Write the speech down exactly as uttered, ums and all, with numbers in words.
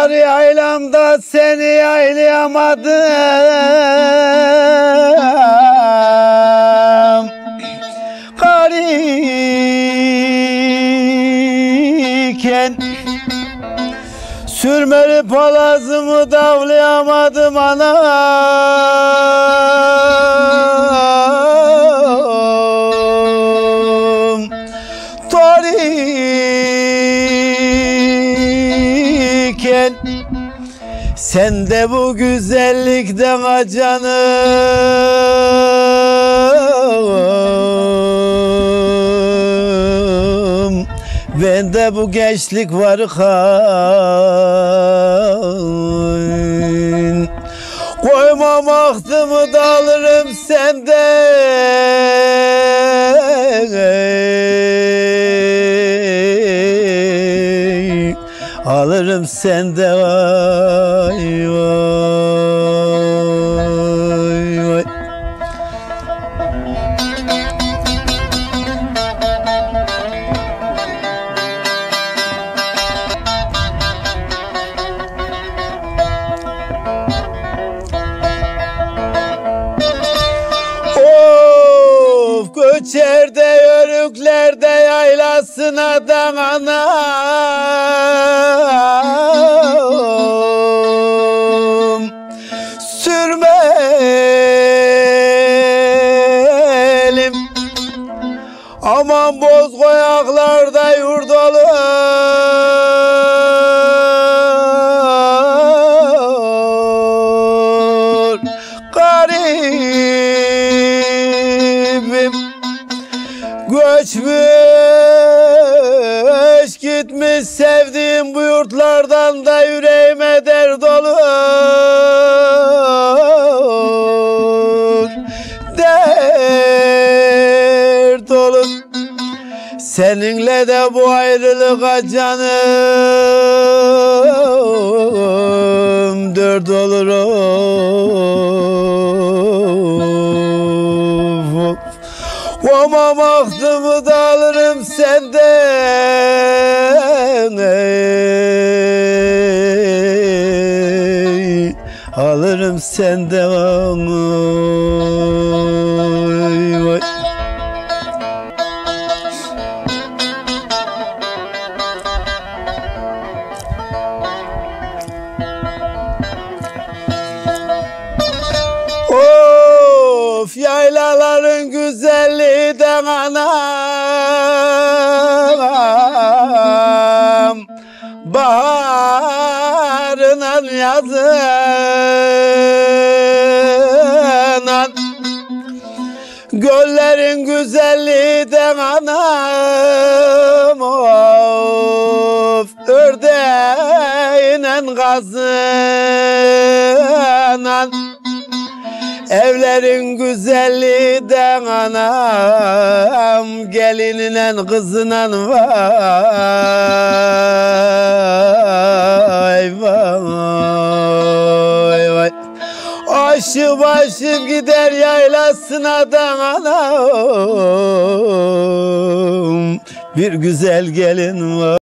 Kar yaylamda seni yaylayamadım. Kar iken sürmeli palazımı davlayamadım anam. Toriken sen de bu güzellikten acanım. Ben de bu gençlik varken koymam ahtımı da alırım senden. Alırım sende vay vay vay. Of göçerde yörüklerde yaylasın adam anam. Sürmelim aman boz koyaklarda yurt olur. Garibim göçmüş gitmiş sevdiğim bu yurtlardan da yüreğime dert olur. Dert olur. Seninle de bu ayrılığa canım dert olur. Of. Komam ahtımı da alırım senden. Ey, alırım senden. Vay vay. Of yaylaların güzelliği de anam. Baharınan yazınan göllerin güzelliği de anam. Of ördeğinen kazınan evlerin güzelliği de anam. Gelininen kızınan vay vay vay. Aşıp aşıp gider yaylasına da anam. Bir güzel gelin var.